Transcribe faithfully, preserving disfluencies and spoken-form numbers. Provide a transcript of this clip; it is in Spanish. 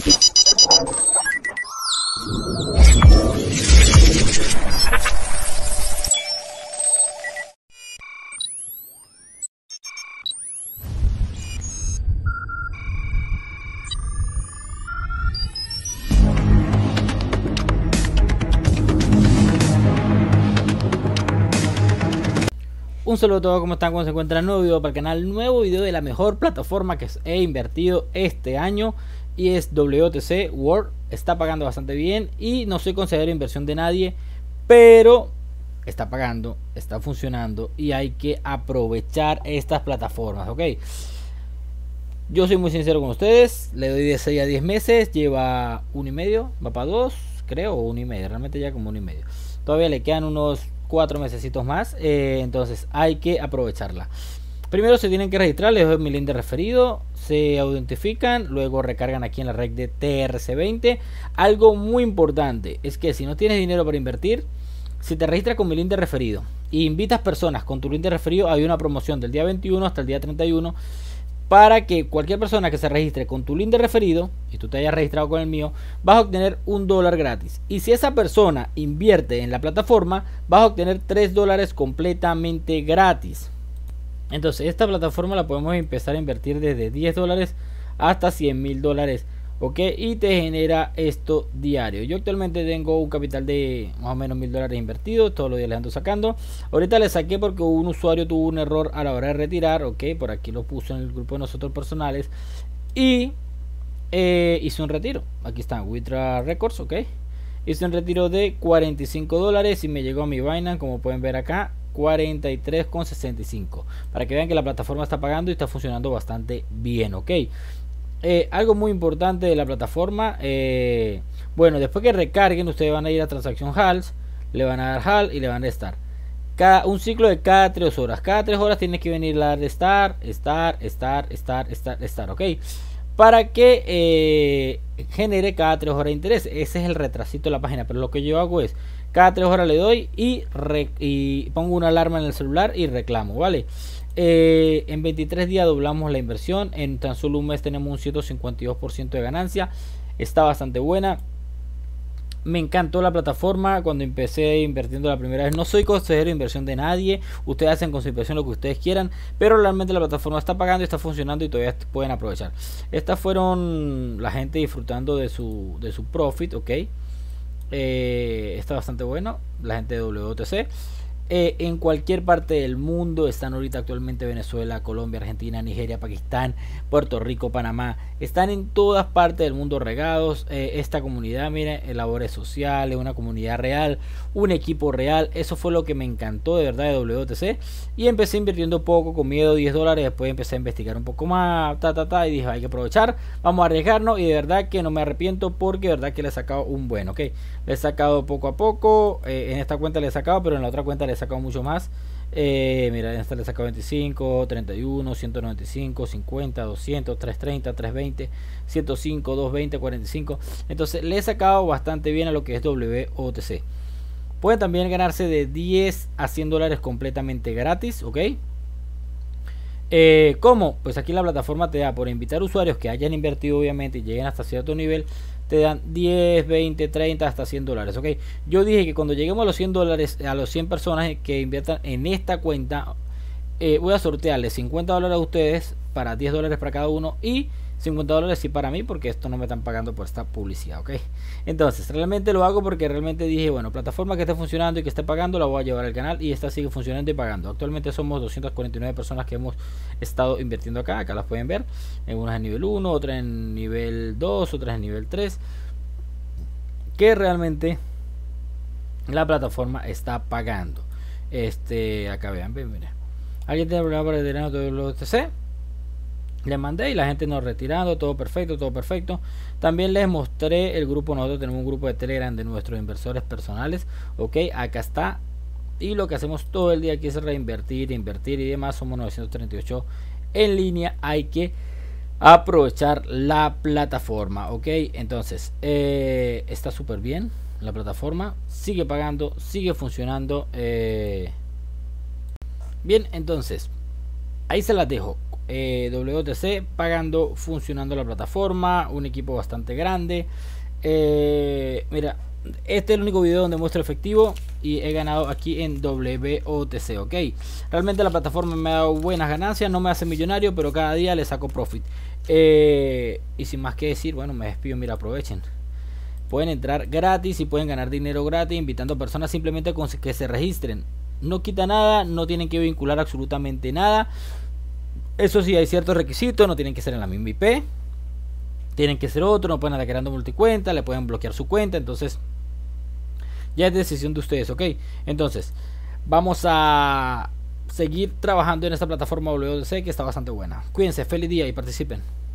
Un saludo a todos, ¿cómo están? ¿Cómo se encuentran? Nuevo video para el canal, nuevo video de la mejor plataforma que he invertido este año y es W O T C World. Está pagando bastante bien y no soy consejero de inversión de nadie, pero está pagando, está funcionando y hay que aprovechar estas plataformas, ¿ok? Yo soy muy sincero con ustedes, le doy de seis a diez meses, lleva uno y medio, va para dos, creo, o uno y medio, realmente ya como uno y medio. Todavía le quedan unos cuatro mesecitos más, eh, entonces hay que aprovecharla. Primero se tienen que registrar, les doy mi link de referido, se autentifican, luego recargan aquí en la red de T R C veinte. Algo muy importante es que si no tienes dinero para invertir, si te registras con mi link de referido e invitas personas con tu link de referido, hay una promoción del día veintiuno hasta el día treinta y uno para que cualquier persona que se registre con tu link de referido y tú te hayas registrado con el mío, vas a obtener un dólar gratis. Y si esa persona invierte en la plataforma, vas a obtener tres dólares completamente gratis. Entonces esta plataforma la podemos empezar a invertir desde diez dólares hasta cien mil dólares, ok, y te genera esto diario. Yo actualmente tengo un capital de más o menos mil dólares invertido, todos los días le ando sacando. Ahorita le saqué porque un usuario tuvo un error a la hora de retirar, ok, por aquí lo puso en el grupo de nosotros personales y eh, hice un retiro. Aquí están Withdraw Records, ok, hice un retiro de cuarenta y cinco dólares y me llegó a mi Binance, como pueden ver acá, cuarenta y tres con sesenta y cinco, para que vean que la plataforma está pagando y está funcionando bastante bien, ok. Eh, algo muy importante de la plataforma, eh, bueno, después que recarguen ustedes van a ir a transacción H A L S, le van a dar H A L y le van a estar cada, un ciclo de cada tres horas, cada tres horas tienes que venir a dar estar, estar, estar, estar, estar, estar, ok, para que eh, genere cada tres horas de interés. Ese es el retrasito de la página, pero lo que yo hago es cada tres horas le doy y, re, y pongo una alarma en el celular y reclamo, vale. Eh, en veintitrés días doblamos la inversión, en tan solo un mes tenemos un ciento cincuenta y dos por ciento de ganancia, está bastante buena. Me encantó la plataforma cuando empecé invirtiendo la primera vez. No soy consejero de inversión de nadie, ustedes hacen con su inversión lo que ustedes quieran, pero realmente la plataforma está pagando y está funcionando y todavía pueden aprovechar. Estas fueron la gente disfrutando de su, de su profit, ok. Eh, está bastante bueno la gente de W O T C. Eh, en cualquier parte del mundo están ahorita actualmente Venezuela, Colombia, Argentina, Nigeria, Pakistán, Puerto Rico, Panamá, están en todas partes del mundo regados. Eh, esta comunidad, miren, labores sociales, una comunidad real, un equipo real, eso fue lo que me encantó de verdad de W O T C. Y empecé invirtiendo poco, con miedo, diez dólares, después empecé a investigar un poco más, ta, ta, ta, y dije, hay que aprovechar, vamos a arriesgarnos, y de verdad que no me arrepiento porque de verdad que le he sacado un buen, ok, le he sacado poco a poco, eh, en esta cuenta le he sacado, pero en la otra cuenta le he sacado mucho más. Eh, mira, en esta le he sacado veinticinco, treinta y uno, ciento noventa y cinco, cincuenta, doscientos, trescientos treinta, trescientos veinte, ciento cinco, doscientos veinte, cuarenta y cinco. Entonces le he sacado bastante bien a lo que es W O T C. Pueden también ganarse de diez a cien dólares completamente gratis, ok. Eh, ¿Cómo? Pues aquí la plataforma te da por invitar usuarios que hayan invertido obviamente y lleguen hasta cierto nivel, te dan diez, veinte, treinta hasta cien dólares, ok. Yo dije que cuando lleguemos a los cien dólares, a los cien personas que inviertan en esta cuenta, eh, voy a sortearles cincuenta dólares a ustedes para diez dólares para cada uno y cincuenta dólares sí para mí, porque esto no me están pagando por esta publicidad, ok. Entonces realmente lo hago porque realmente dije, bueno, plataforma que esté funcionando y que esté pagando la voy a llevar al canal, y esta sigue funcionando y pagando. Actualmente somos doscientas cuarenta y nueve personas que hemos estado invirtiendo acá, acá las pueden ver, en unas en nivel uno, otras en nivel dos, otras en nivel tres, que realmente la plataforma está pagando. Este, acá vean, ven, mira, alguien tiene problema para retirar todo el O T C, le mandé y la gente nos retirando, todo perfecto, todo perfecto. También les mostré el grupo, nosotros tenemos un grupo de Telegram de nuestros inversores personales, ok, acá está. Y lo que hacemos todo el día aquí es reinvertir, invertir y demás. Somos novecientos treinta y ocho en línea, hay que aprovechar la plataforma, ok. Entonces eh, está súper bien la plataforma, sigue pagando, sigue funcionando, eh. Bien, entonces ahí se las dejo. eh, W T C pagando, funcionando la plataforma, un equipo bastante grande. eh, mira, este es el único video donde muestro efectivo y he ganado aquí en W O T C, ok. Realmente la plataforma me ha dado buenas ganancias, no me hace millonario, pero cada día le saco profit. Eh, y sin más que decir, bueno, me despido, mira, aprovechen. Pueden entrar gratis y pueden ganar dinero gratis invitando a personas simplemente con que se registren. No quita nada, no tienen que vincular absolutamente nada. Eso sí, hay ciertos requisitos, no tienen que ser en la misma I P. Tienen que ser otro, no pueden andar creando multicuenta, le pueden bloquear su cuenta, entonces ya es decisión de ustedes, ok. Entonces, vamos a seguir trabajando en esta plataforma W T C que está bastante buena. Cuídense, feliz día y participen.